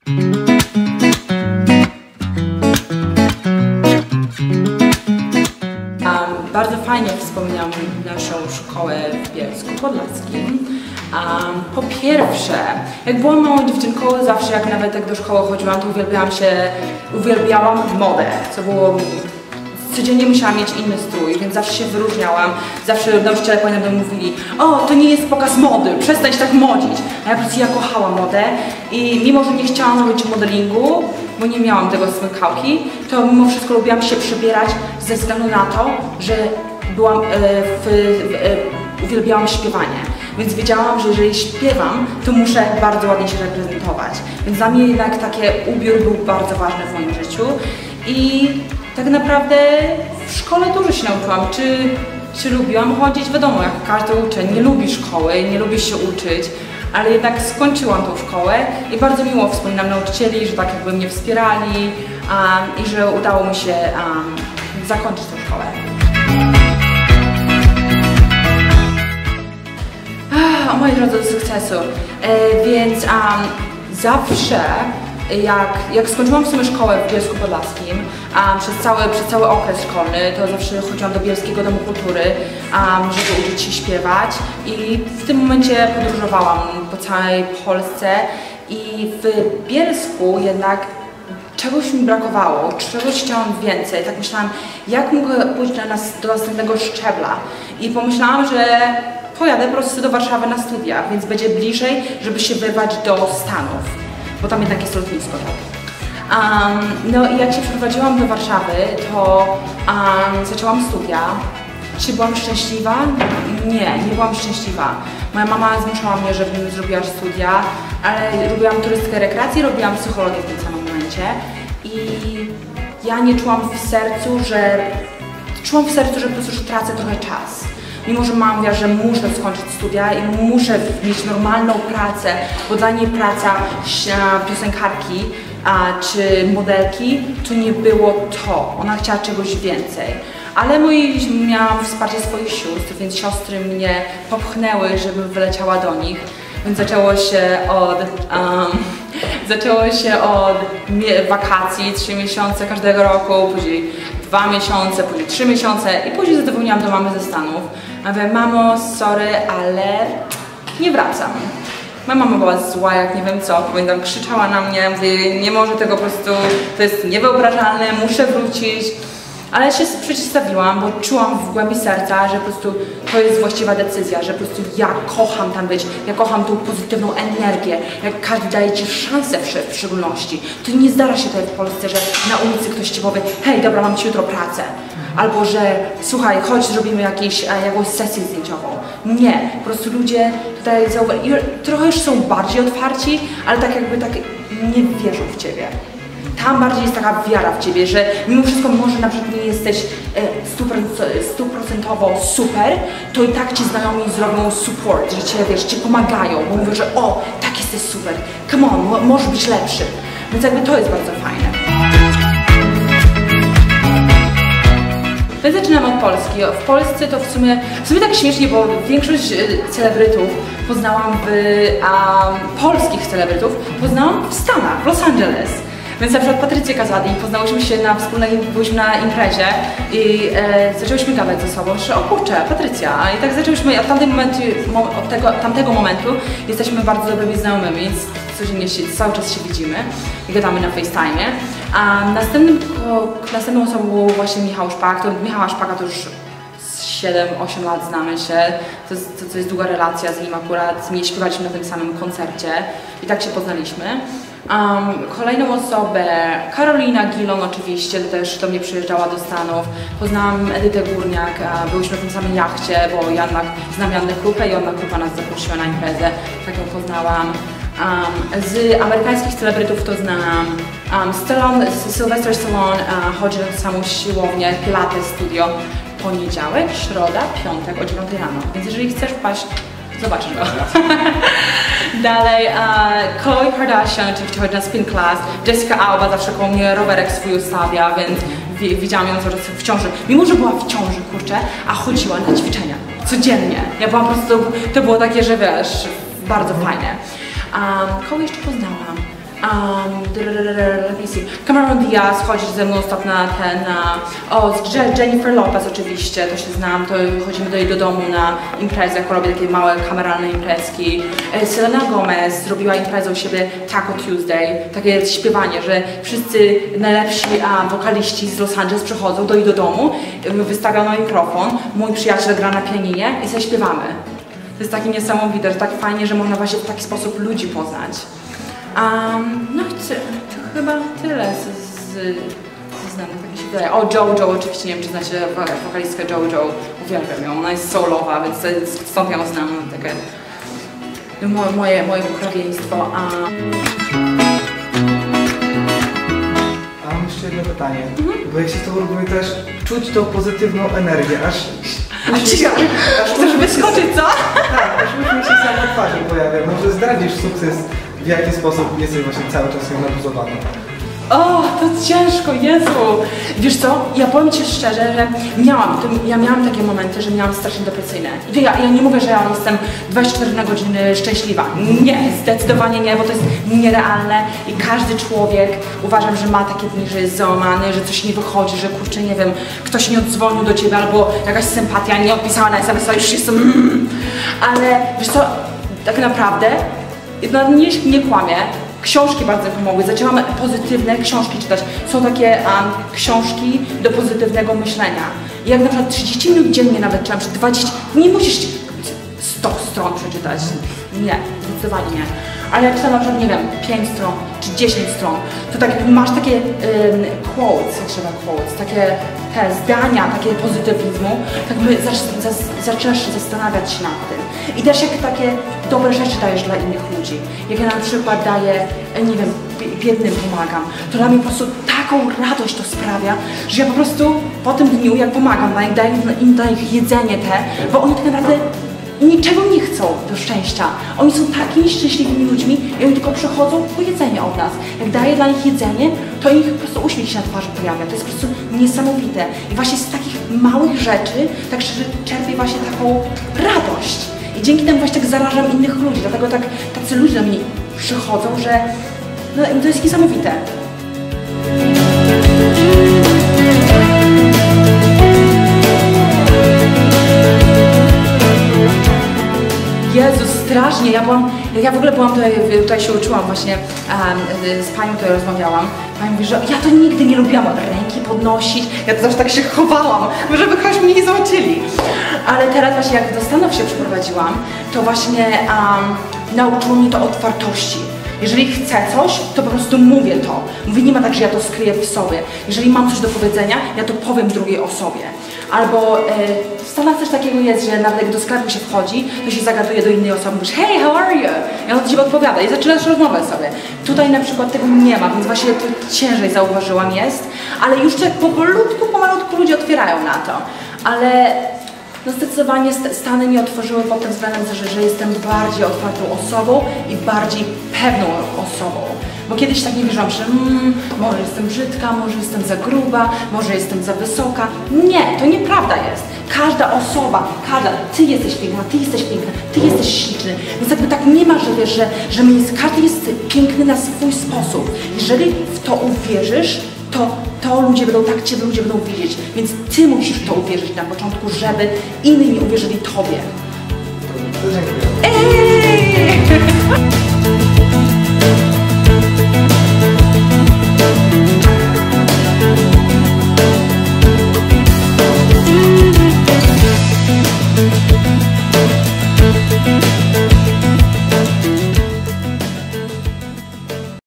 Bardzo fajnie wspominam naszą szkołę w Bielsku Podlaskim. Po pierwsze, jak byłam małą dziewczynką, zawsze jak do szkoły chodziłam, to uwielbiałam modę, co było... Codziennie musiałam mieć inny strój, więc zawsze się wyróżniałam. Zawsze nauczyciele pamiętam mówili: o, to nie jest pokaz mody, przestań się tak modzić. A ja po prostu kochałam modę i mimo, że nie chciałam robić modelingu, bo nie miałam tego smykałki, to mimo wszystko lubiłam się przebierać ze względu na to, że uwielbiałam śpiewanie. Więc wiedziałam, że jeżeli śpiewam, to muszę bardzo ładnie się reprezentować. Więc dla mnie jednak taki ubiór był bardzo ważny w moim życiu. I tak naprawdę w szkole dużo się nauczyłam. Czy lubiłam chodzić? Wiadomo, jak każdy uczeń, nie lubi szkoły, nie lubi się uczyć, ale jednak skończyłam tą szkołę i bardzo miło wspominam nauczycieli, że tak jakby mnie wspierali i że udało mi się zakończyć tą szkołę. O mojej drodze do sukcesu. Więc zawsze jak skończyłam w sumie szkołę w Bielsku Podlaskim, przez cały okres szkolny, to zawsze chodziłam do Bielskiego Domu Kultury, żeby uczyć się śpiewać i w tym momencie podróżowałam po całej Polsce i w Bielsku jednak czegoś mi brakowało, czegoś chciałam więcej. Tak myślałam, jak mogę pójść do następnego szczebla i pomyślałam, że pojadę po prostu do Warszawy na studia, więc będzie bliżej, żeby się wyrwać do Stanów. Bo tam jednak jest lotnisko, tak. No i jak się przeprowadziłam do Warszawy, to zaczęłam studia. Czy byłam szczęśliwa? Nie byłam szczęśliwa. Moja mama zmuszała mnie, żebym zrobiła studia, ale robiłam turystykę, rekreację, robiłam psychologię w tym samym momencie. I ja nie czułam w sercu, że po prostu tracę trochę czas. Mimo, że mama mówiła, że muszę skończyć studia i muszę mieć normalną pracę, bo dla niej praca piosenkarki czy modelki to nie było to. Ona chciała czegoś więcej. Ale miałam wsparcie swoich sióstr, więc siostry mnie popchnęły, żebym wyleciała do nich. Więc zaczęło się od wakacji, 3 miesiące każdego roku, później 2 miesiące, później 3 miesiące i później zadzwoniłam do mamy ze Stanów. Mówię: mamo, sorry, ale nie wracam. Moja mama była zła, jak nie wiem co, pamiętam, krzyczała na mnie, mówię: nie może tego po prostu, to jest niewyobrażalne, muszę wrócić. Ale się przeciwstawiłam, bo czułam w głębi serca, że po prostu to jest właściwa decyzja, że po prostu ja kocham tam być, ja kocham tą pozytywną energię, jak każdy daje ci szansę w szczególności. To nie zdarza się tutaj w Polsce, że na ulicy ktoś ci powie: hej, dobra, mam ci jutro pracę. Albo że słuchaj, chodź, zrobimy jakąś sesję zdjęciową. Nie, po prostu ludzie tutaj trochę już są bardziej otwarci, ale tak jakby nie wierzą w ciebie. Tam bardziej jest taka wiara w ciebie, że mimo wszystko może na przykład nie jesteś 100% super, to i tak ci znajomi zrobią support, że cię pomagają, bo mówią, że o, tak jesteś super, come on, możesz być lepszy. Więc jakby to jest bardzo fajne. Więc zaczynam od Polski. W Polsce to w sumie tak śmiesznie, bo większość celebrytów poznałam polskich celebrytów poznałam w Stanach, w Los Angeles. Więc na przykład Patrycję Kazadi poznałyśmy się byliśmy na imprezie i zaczęłyśmy gadać ze sobą, że o kurczę, Patrycja. I tak zaczęłyśmy, od tamtego momentu jesteśmy bardzo dobrymi znajomymi, codziennie cały czas się widzimy i gadamy na FaceTime'ie. A następną osobą był właśnie Michał Szpak. Michała Szpaka to już 7-8 lat znamy się, to jest długa relacja z nim akurat, śpiewaliśmy na tym samym koncercie i tak się poznaliśmy. Kolejną osobę, Karolina Gilon oczywiście, też do mnie przyjeżdżała do Stanów. Poznałam Edytę Górniak, byłyśmy w tym samym jachcie, bo znam Jannę Krupę i ona Krupa nas zaprosiła na imprezę, tak ją poznałam. Z amerykańskich celebrytów to znam Sylvester Stallone, chodzi na samą siłownię, Pilates Studio, poniedziałek, środa, piątek o 9 rano, więc jeżeli chcesz wpaść, zobaczysz go. Dalej, Khloe Kardashian oczywiście chodzi na spin class, Jessica Alba zawsze koło mnie rowerek swój ustawia, więc widziałam ją coraz w ciąży. Mimo że była w ciąży, kurczę, a chodziła na ćwiczenia codziennie. Ja byłam po prostu, to było takie, że wiesz, bardzo fajne. Kogo jeszcze poznałam? let me see, Cameron Diaz chodzi ze mną stop na Jennifer Lopez oczywiście, to się znam, to chodzimy do jej do domu na imprezę, jak robię takie małe kameralne imprezki. Selena Gomez zrobiła imprezę u siebie Taco Tuesday, takie śpiewanie, że wszyscy najlepsi wokaliści z Los Angeles przychodzą do jej do domu, wystawiano mikrofon, mój przyjaciel gra na pianinie i sobie śpiewamy. To jest takie niesamowite, że tak fajnie, że można właśnie w taki sposób ludzi poznać. No i to chyba tyle z znanych, tak mi się wydaje. O, JoJo, oczywiście nie wiem, czy znacie wokalistkę JoJo, uwielbiam ją, ona jest soulowa, więc stąd ją znam, takie moje pokrewieństwo. A mam jeszcze jedno pytanie, bo jak się z tobą robimy też czuć tą pozytywną energię, aż chcesz wyskoczyć, co? Tak, aż uśmiech się sam na twarzy pojawia. Może zdradzisz sukces, w jaki sposób jesteś właśnie cały czas ją nabuzowany. O, to ciężko, Jezu! Wiesz co, ja powiem Ci szczerze, że miałam takie momenty, że miałam strasznie depresyjne. I ja nie mówię, że ja jestem 24 na godziny szczęśliwa. Nie, zdecydowanie nie, bo to jest nierealne i każdy człowiek, uważam, że ma takie dni, że jest załamany, że coś nie wychodzi, że kurczę, nie wiem, ktoś nie odzwonił do Ciebie albo jakaś sympatia nie odpisała na SMS-a, już jestem ale wiesz co, tak naprawdę, nie kłamię, książki bardzo pomogły. Zaczęłam pozytywne książki czytać. Są takie książki do pozytywnego myślenia. Jak na przykład 30 minut dziennie nawet czytam, czy 20, nie musisz 100 stron przeczytać. Nie, zdecydowanie nie. Ale jak czytam na przykład, nie wiem, 5 stron, czy 10 stron, to tak masz takie quotes, jak się nazywa quotes, takie te zdania, takie pozytywizmu, tak zaczynasz się zastanawiać się nad tym. I też jak takie dobre rzeczy dajesz dla innych ludzi. Jak ja na przykład daję, nie wiem, biednym pomagam, to dla mnie po prostu taką radość to sprawia, że ja po prostu po tym dniu, jak pomagam, daję im jedzenie bo oni tak naprawdę niczego nie chcą do szczęścia. Oni są takimi szczęśliwymi ludźmi i oni tylko przychodzą po jedzenie od nas. Jak daję dla nich jedzenie, to ich po prostu uśmiech się na twarzy pojawia. To jest po prostu niesamowite. I właśnie z takich małych rzeczy tak czerpię właśnie taką radość. I dzięki temu właśnie tak zarażam innych ludzi. Dlatego tacy ludzie do mnie przychodzą, że no, to jest niesamowite. Jezu, strasznie, ja w ogóle byłam tutaj się uczyłam właśnie, z panią tutaj rozmawiałam. Pani mówi, że ja to nigdy nie lubiłam ręki podnosić, ja to zawsze tak się chowałam, żeby kogoś mnie nie zobaczyli. Ale teraz właśnie jak do Stanów się przeprowadziłam, to właśnie nauczyło mnie to otwartości. Jeżeli chcę coś, to po prostu mówię to. Mówię, nie ma tak, że ja to skryję w sobie. Jeżeli mam coś do powiedzenia, ja to powiem drugiej osobie. Albo w Stanach też takiego jest, że nawet jak do sklepu się wchodzi, to się zagaduje do innej osoby, mówisz, hey, how are you? I ona do Ciebie odpowiada i zaczynasz rozmowę sobie. Tutaj na przykład tego nie ma, więc właśnie to ciężej zauważyłam jest, ale już pomalutku ludzie otwierają na to. Ale no zdecydowanie Stany mi otworzyły pod tym względem, że jestem bardziej otwartą osobą i bardziej pewną osobą. Bo kiedyś tak nie wierzyłam, że może jestem brzydka, może jestem za gruba, może jestem za wysoka. Nie, to nieprawda jest. Każda osoba, ty jesteś piękna, ty jesteś piękna, ty jesteś śliczny. Więc jakby tak nie ma, że wiesz, że każdy jest piękny na swój sposób. Jeżeli w to uwierzysz, to ludzie będą widzieć. Więc ty musisz w to uwierzyć na początku, żeby inni uwierzyli tobie. Dziękuję.